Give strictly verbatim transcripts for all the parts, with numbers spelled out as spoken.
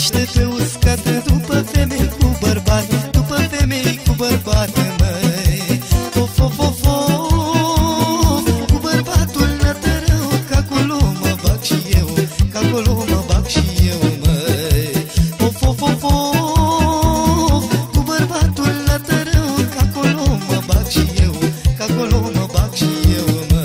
crește pe uscată, după femei cu bărbat, după femei cu bărbat, măi. Of, of, of, of, cu bărbatul nătărău, că acolo mă bag și eu, că acolo mă bag și eu, măi. Of, of, of, of, cu bărbatul nătărău, că acolo mă bag și eu, că acolo mă bag și eu, măi.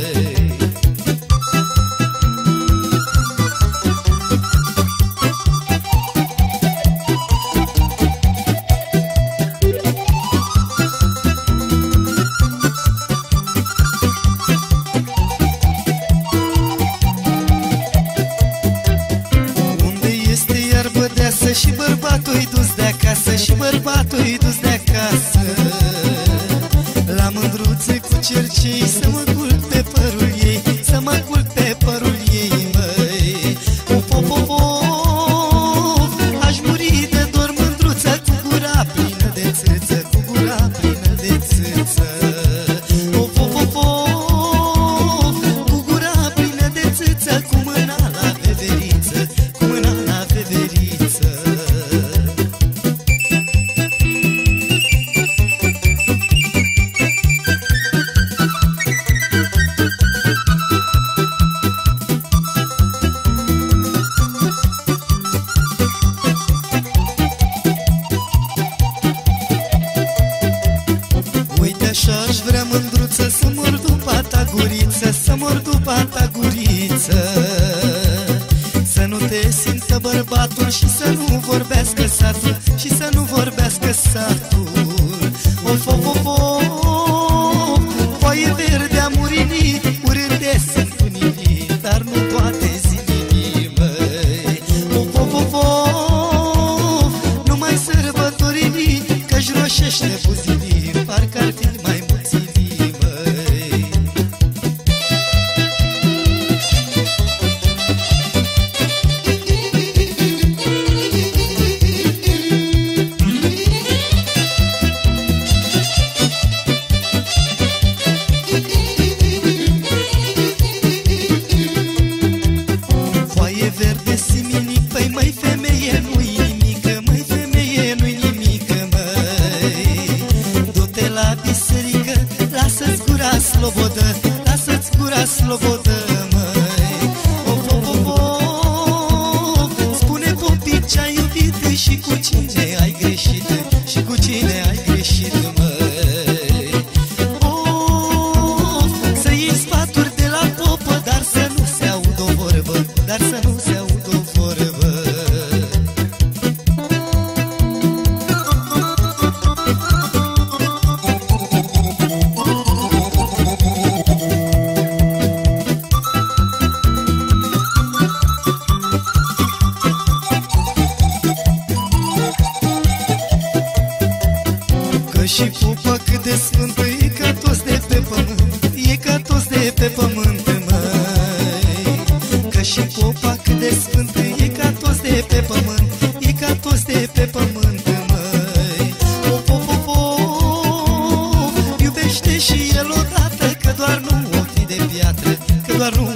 Și bărbatul-i dus de acasă, și bărbatul-i dus de acasă. La mândruțe cu cercei, să mă culc pe părul ei, să mă culc pe părul ei, măi. Of, of, of, of, aș muri de dor, mândruță, cu gura plină de țâță, cu gura plină de țâță. Of, of, of, of, cu gura plină de țâță, cu mâna la veveriță, cu mâna la veveriță. Așa-aș vrea, mândruță, să mor după ta guriță, să mor după ta guriță. Să nu te simtă bărbatul și să nu vorbească satul, și să nu vorbească satul. Of, of, of, of, foaie verde a murinii, urâte sunt unii, dar nu toate zilii, măi. Of, of, of, of, numai sărbătorii, că-și roșește buzilii, parcă ar fi mai mulți vii, măi. Foaie verde siminic, păi măi femeie, nu-i nimică, măi femeie, nu-i nimică, măi. Du-te la biserică, lasă-ți gura slobodă, lasă-ți gura slobodă, măi. Of, of, of, of, spune popii ce-ai iubit și cu cine ai greșit, și cu cine ai greșit, măi. Of, să iei sfaturi de la popă, dar să nu se audă o vorbă, dar să nu se audă o vorbă. Că și popa cât de sfântă e ca toți de pe pământ, e ca toți de pe pământ, măi. Că și popa cât de sfântă e ca toți de pe pământ, e ca toți de pe pământ, măi. Of, of, of, of, iubește și el odată, că doar nu o fi de piatră, că doar nu